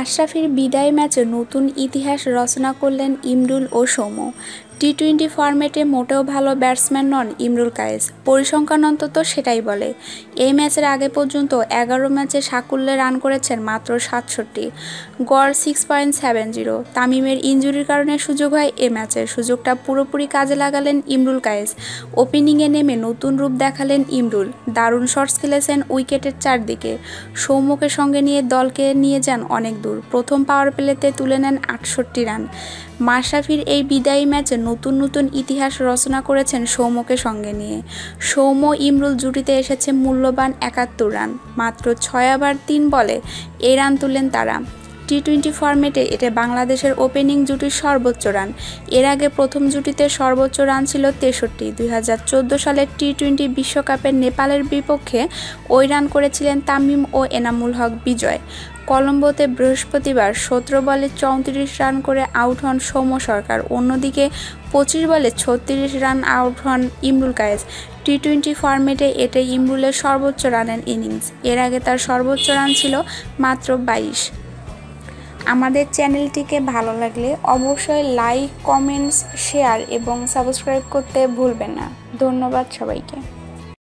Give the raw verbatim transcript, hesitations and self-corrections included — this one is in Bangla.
মাশরাফির বিদায়ী ম্যাচে নতুন ইতিহাস রচনা করলেন ইমরুল ও সৌম্য। টি টোয়েন্টি ফরম্যাটে মোটেও ভালো ব্যাটসম্যান নন ইমরুল কায়েস, পরিসংখ্যান অন্তত সেটাই বলে। এই ম্যাচের আগে পর্যন্ত এগারো ম্যাচে সাকুল্যে রান করেছেন মাত্র সাতষট্টি, গড় সিক্স পয়েন্ট সেভেন জিরো। তামিমের ইনজুরির কারণে সুযোগ হয় এ ম্যাচে, সুযোগটা পুরোপুরি কাজে লাগালেন ইমরুল কায়েস। ওপেনিংয়ে নেমে নতুন রূপ দেখালেন ইমরুল, দারুণ শটস খেলেছেন উইকেটের চারদিকে। সৌম্যকে সঙ্গে নিয়ে দলকে নিয়ে যান অনেক দূর, প্রথম পাওয়ার প্লেতে তুলে নেন আটষট্টি রান। মাশরাফির এই বিদায়ী ম্যাচে নতুন নতুন ইতিহাস রচনা করেছেন সৌম্যকে সঙ্গে নিয়ে। সৌম্য ইমরুল জুটিতে এসেছে মূল্যবান একাত্তর রান, মাত্র ছয় ওভার তিন বলে এই রান তুলেন তারা। টি টোয়েন্টি ফরম্যাটে এটা বাংলাদেশের ওপেনিং জুটির সর্বোচ্চ রান। এর আগে প্রথম জুটিতে সর্বোচ্চ রান ছিল তেষট্টি। দুই হাজার চোদ্দো সালের টি টোয়েন্টি বিশ্বকাপের নেপালের বিপক্ষে ওই রান করেছিলেন তামিম ও এনামুল হক বিজয়। কলম্বোতে বৃহস্পতিবার সতেরো বলে চৌত্রিশ রান করে আউট হন সৌম্য সরকার। অন্যদিকে পঁচিশ বলে ছত্রিশ রান আউট হন ইমরুল কায়েস। টি টোয়েন্টি ফরম্যাটে এটাই ইমরুলের সর্বোচ্চ রানের ইনিংস। এর আগে তার সর্বোচ্চ রান ছিল মাত্র বাইশ। আমাদের চ্যানেলটিকে ভালো লাগলে অবশ্যই লাইক, কমেন্টস, শেয়ার এবং সাবস্ক্রাইব করতে ভুলবেন না। ধন্যবাদ সবাইকে।